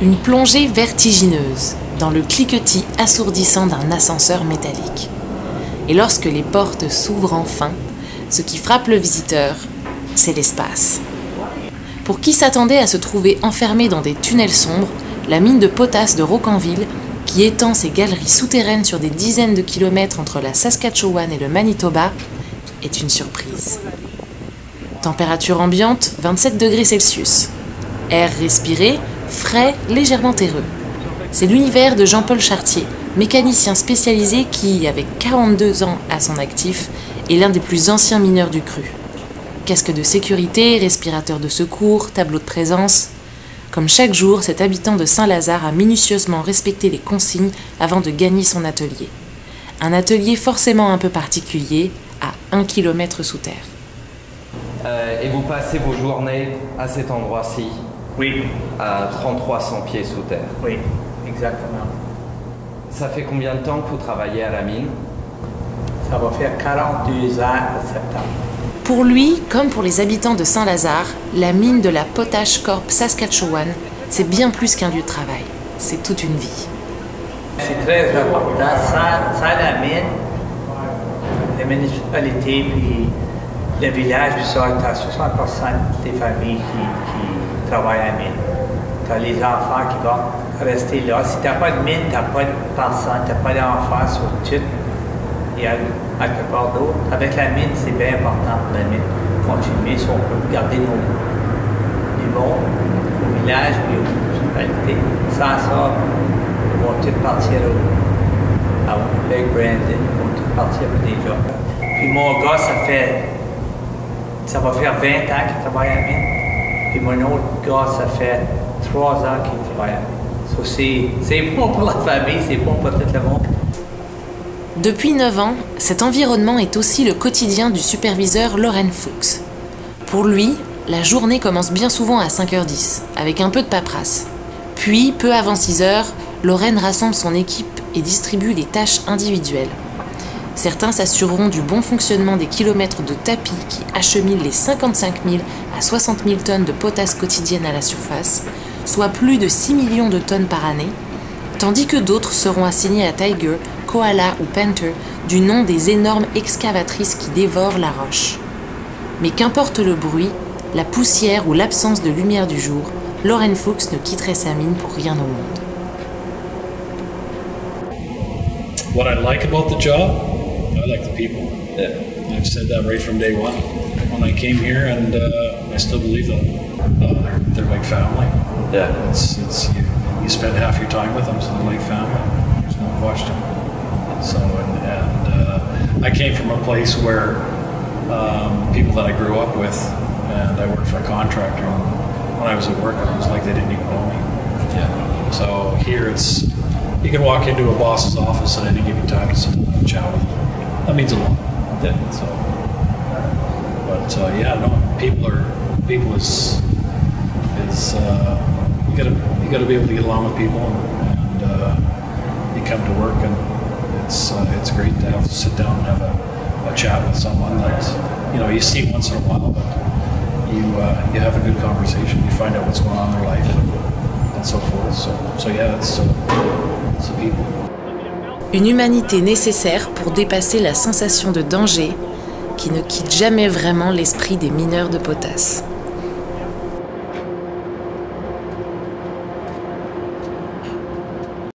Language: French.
Une plongée vertigineuse dans le cliquetis assourdissant d'un ascenseur métallique. Et lorsque les portes s'ouvrent enfin, ce qui frappe le visiteur, c'est l'espace. Pour qui s'attendait à se trouver enfermé dans des tunnels sombres, la mine de potasse de Rocanville, qui étend ses galeries souterraines sur des dizaines de kilomètres entre la Saskatchewan et le Manitoba, est une surprise. Température ambiante, 27 degrés Celsius. Air respiré, frais, légèrement terreux. C'est l'univers de Jean-Paul Chartier, mécanicien spécialisé qui, avec 42 ans à son actif, est l'un des plus anciens mineurs du cru. Casque de sécurité, respirateur de secours, tableau de présence. Comme chaque jour, cet habitant de Saint-Lazare a minutieusement respecté les consignes avant de gagner son atelier. Un atelier forcément un peu particulier, à 1 km sous terre. Et vous passez vos journées à cet endroit-ci? Oui. À 3300 pieds sous terre? Oui, exactement. Ça fait combien de temps que vous travaillez à la mine? Ça va faire 42 ans en septembre. Pour lui, comme pour les habitants de Saint-Lazare, la mine de la Potash Corp Saskatchewan, c'est bien plus qu'un lieu de travail. C'est toute une vie. C'est très important. Sans la mine, la municipalité puis le village, puis ça, tu as 60% des familles qui travaillent à la mine. Tu as les enfants qui vont rester là. Si tu n'as pas de mine, tu n'as pas de personne, tu n'as pas d'enfants sur tout. Et à quelque part d'autre. Avec la mine, c'est bien important pour la mine. Continuer si on peut garder les bons au village et aux municipalités. Sans ça, ils vont tous partir à Winnipeg, Brandon, ils vont tous partir pour des jobs. Puis mon gars, ça va faire 20 ans qu'il travaille à la mine. Puis mon autre gars, ça fait 3 ans qu'il travaille à la mine. So c'est bon pour la famille, c'est bon pour tout le monde. Depuis 9 ans, cet environnement est aussi le quotidien du superviseur Loren Fuchs. Pour lui, la journée commence bien souvent à 5h10, avec un peu de paperasse. Puis, peu avant 6h, Loren rassemble son équipe et distribue les tâches individuelles. Certains s'assureront du bon fonctionnement des kilomètres de tapis qui acheminent les 55 000 à 60 000 tonnes de potasse quotidienne à la surface, soit plus de 6 millions de tonnes par année, tandis que d'autres seront assignés à Tiger, Koala ou Panther du nom des énormes excavatrices qui dévorent la roche. Mais qu'importe le bruit, la poussière ou l'absence de lumière du jour, Loren Fuchs ne quitterait sa mine pour rien au monde. What I like about the job, I like the people. Yeah. I've said that right from day one when I came here, and I still believe that they're like family. Yeah. You spend half your time with them, so they're like family. There's no question. So, I came from a place where people that I grew up with, and I worked for a contractor. And when I was at work, it was like they didn't even know me. Yeah. So here you can walk into a boss's office at any given time and sit down and chat with them. That means a lot. Yeah. So, but yeah, no, people is you gotta be able to get along with people, and you come to work, and it's great to have to sit down and have a chat with someone that you see once in a while, but you have a good conversation. You find out what's going on in their life and so forth. So yeah, it's the people. Une humanité nécessaire pour dépasser la sensation de danger qui ne quitte jamais vraiment l'esprit des mineurs de potasse.